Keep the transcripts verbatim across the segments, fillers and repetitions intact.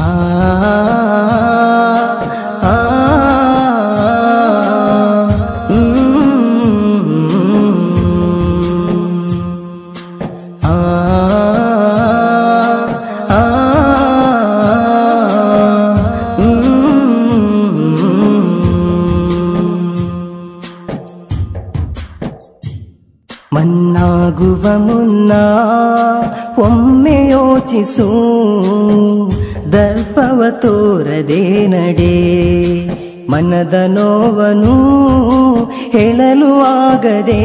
ಮನ್ನಾಗುವ ಮುನ್ನ ಒಮ್ಮೆ ಯೋಚಿಸು, ದರ್ಪವ ತೋರದೆ ನಡೆ. ಮನದ ನೋವನು ಹೇಳಲು ಆಗದೆ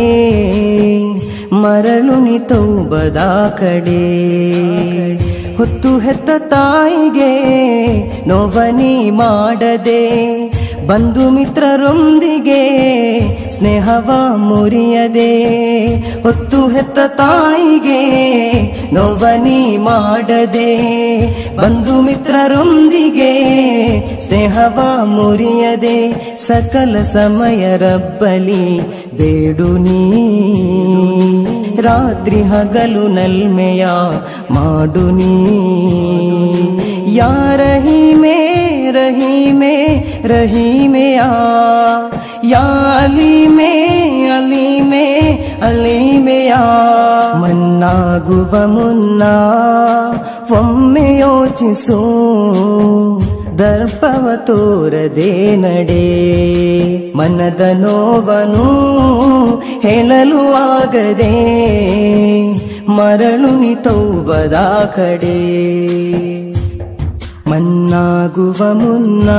ಮರಳು ನಿ ತೌಬದ ಕಡೆ. ಹೊತ್ತು ಹೆತ್ತ ತಾಯಿಗೆ ನೋವನಿ ಮಾಡದೆ, ಬಂಧು ಮಿತ್ರರೊಂದಿಗೆ ಸ್ನೇಹವ ಮುರಿಯದೆ. ಹೊತ್ತು ಹೆತ್ತ ತಾಯಿಗೆ ನೋವನಿ ಮಾಡದೆ, ಬಂಧು ಮಿತ್ರರೊಂದಿಗೆ ಸ್ನೇಹವ ಮುರಿಯದೆ. ಸಕಲ ಸಮಯ ರಬ್ಬಲಿ ಬೇಡು ನೀ, ರಾತ್ರಿ ಹಗಲು ನಲ್ಮೆಯ ಮಾಡು ನೀ. ಯಾ ರಹೀಮೆ ರಹೀಮೆ ರಹೀಮೆಯಾ, ಯಾ ಅಲೀಮೆ ಅಲೀಮೆ ಅಲೀಮೆಯಾ. ಮನ್ನಾಗುವ ಮುನ್ನ ಒಮ್ಮೆ ಯೋಚಿಸು, ದರ್ಪವ ತೋರದೆ ನಡೆ. ಮನದ ನೋವನು ಹೇಳಲು ಆಗದೆ ಮರಳು ನಿ ತೌಬದ ಕಡೆ. ಮನ್ನಾಗುವ ಮುನ್ನ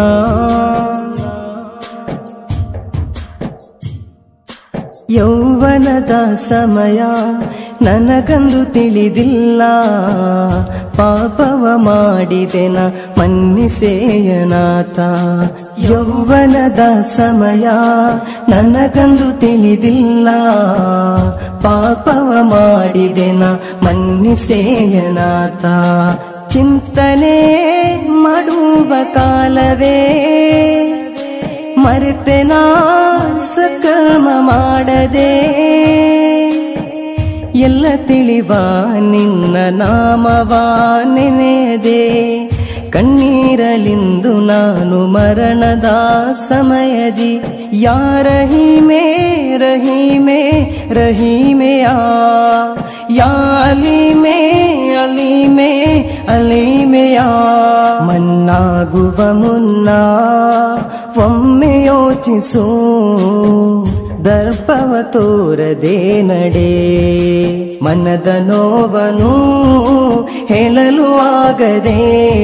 ಯೌವನದ ಸಮಯ ನನಗಂದು ತಿಳಿದಿಲ್ಲ, ಪಾಪವ ಮಾಡಿದೆನ ಮನ್ನಿಸೇಯನಾಥ. ಯೌವನದ ಸಮಯ ನನಗಂದು ತಿಳಿದಿಲ್ಲ, ಪಾಪವ ಮಾಡಿದೆನ ಮನ್ನಿಸೇಯನಾಥ. ಚಿಂತನೆ ಮಾಡುವ ಕಾಲವೇ ಮರೆತೆನ ಸಕರ್ಮ ಮಾಡದೆ. ಎಲ್ಲ ತಿಳಿವ ನಿನ್ನ ನಾಮವ ನೆನೆಯದೆ, ಕಣ್ಣೀರಲಿಂದು ನಾನು ಮರಣದ ಸಮಯದಿ. ಯಾ ರಹೀಮೆ ರಹೀಮೆ ರಹೀಮೆಯಾ, ಯಾ ಅಲೀಮೆ ಅಲೀಮೆ ಅಲೀಮೆಯಾ. ಮನ್ನಾಗುವ ಮುನ್ನ ಒಮ್ಮೆ ಯೋಚಿಸು, ದರ್ಪವ ತೋರದೆ ನಡೆ. ಮನದ ನೋವನು ಹೇಳಲು ಆಗದೆ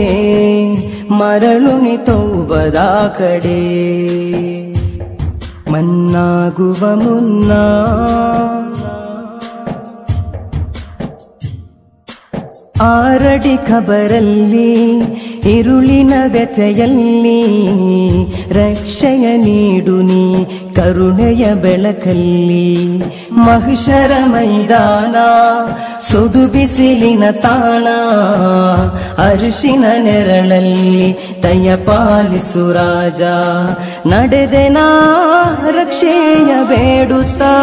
ಮರಳು ನಿ ತೌಬದ ಕಡೆ. ಮನ್ನಾಗುವ ಮುನ್ನ ಆರಡಿ ಖಬರಲ್ಲಿ ಇರುಳಿನ ವ್ಯಥೆಯಲ್ಲಿ, ರಕ್ಷೆಯ ನೀಡು ನೀ ಕರುಣೆಯ ಬೆಳಕಲ್ಲಿ. ಮಹಿಷರ ಮೈದಾನ ಸುಡು ಬಿಸಿಲಿನ ತಾಣ, ಅರಿಶಿನ ನೆರಳಲ್ಲಿ ದಯ ಪಾಲಿಸು ರಾಜ. ನಡೆದೆನಾ ರಕ್ಷೆಯ ಬೇಡುತ್ತಾ,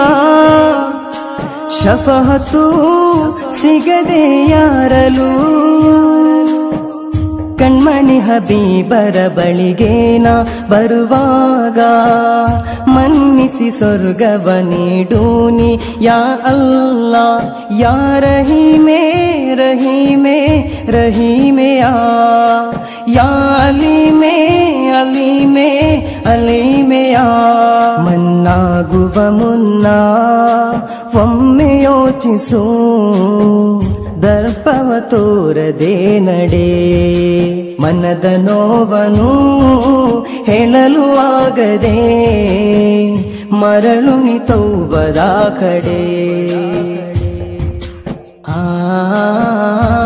ಶಫಹತು ಸಿಗದೆ ಯಾರಲು. ಕಣ್ಮಣಿ ಹಬೀಬರ ಬಳಿಗೇನ ಬರುವಾಗ, ಮನ್ನಿಸಿ ಸ್ವರ್ಗವ ನೀಡೂನಿ ಯಾ ಅಲ್ಲಾ. ಯಾ ರಹೀಮೆ ರಹೀಮೆ ರಹೀಮೆಯಾ, ಯಾ ಅಲೀಮೆ ಅಲೀಮೆ ಅಲೀಮೆಯಾ. ಮನ್ನಾಗುವ ಮುನ್ನ ಒಮ್ಮೆ ಯೋಚಿಸು, ದರ್ಪವ ತೋರದೆ ನಡೆ. ಮನದ ನೋವನು ಹೇಳಲು ಆಗದೆ ಮರಳು ನಿ ತೌಬದ ಕಡೆ. ಆ